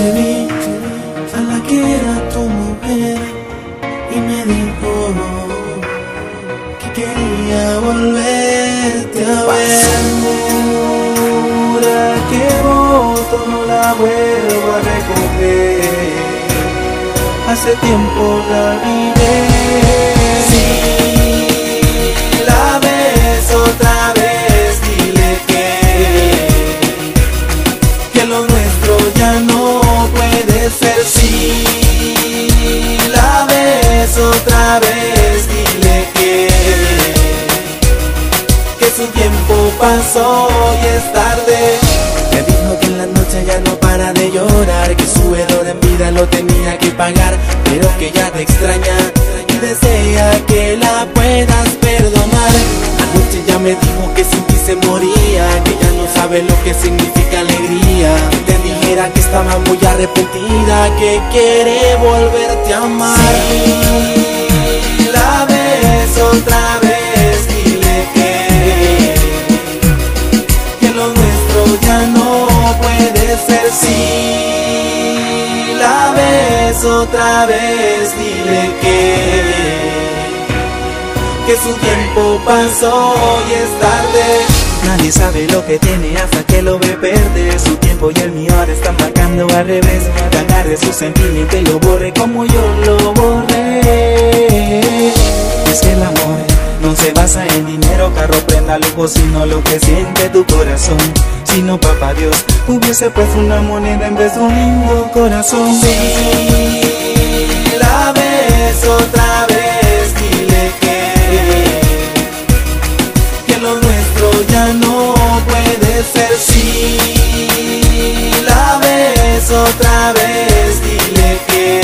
noche vi a la que era tu mujer y me dijo que quería volverte a ver. Segura que voto no la vuelvo a recoger, hace tiempo la olvidé. Si la ves otra vez, dile que lo nuestro ya no puede ser. Si la ves otra vez, dile que su tiempo pasó y es tarde. Me dijo que en la noche ya no para de llorar, que su error en vida lo tenía que pagar, pero que ya te extraña y desea que la puedas perdonar. Anoche ya me dijo que sin ti se moría, que ya no sabe lo que significa alegría, que te dijera que estaba muy arrepentida, que quiere volverte a amar. Si la ves otra vez, dile que lo nuestro ya no puede ser. Si la ves otra vez, dile que su tiempo pasó y es tarde. Nadie sabe lo que tiene hasta que lo ve perder. Su tiempo y el mío ahora están marcando al revés. Que agarre su sentimiento y lo borre como yo lo borré. Es que el amor no se basa en dinero, carro, prenda, lujo, sino lo que siente tu corazón. Si no, papá Dios hubiese puesto una moneda en vez de un lindo corazón. Si la ves otra vez, dile que lo nuestro ya no puede ser. Si la ves otra vez, dile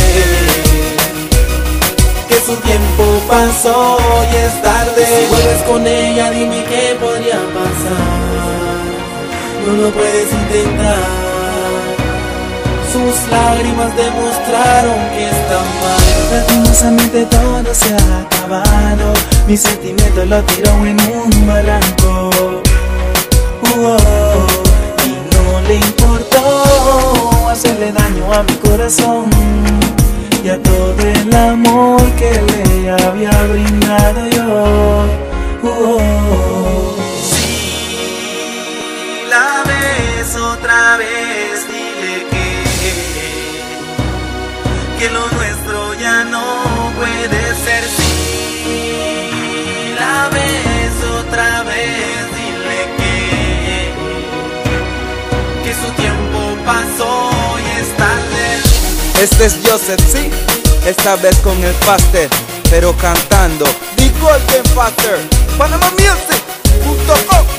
que su tiempo pasó y es tarde. Si vuelves con ella, dime qué podría pasar. No lo puedes intentar. Sus lágrimas demostraron que está mal. Lastimosamente todo se ha acabado. Mi sentimiento lo tiró en un barranco. Y no le importó hacerle daño a mi corazón y a todo el amor que le había brindado yo. La ves otra vez, dile que lo nuestro ya no puede ser. Si la ves otra vez, dile que su tiempo pasó y es tarde. Este es Joseph, sí, esta vez con el Faster, pero cantando The Golden Faster, PanamaMusic.com.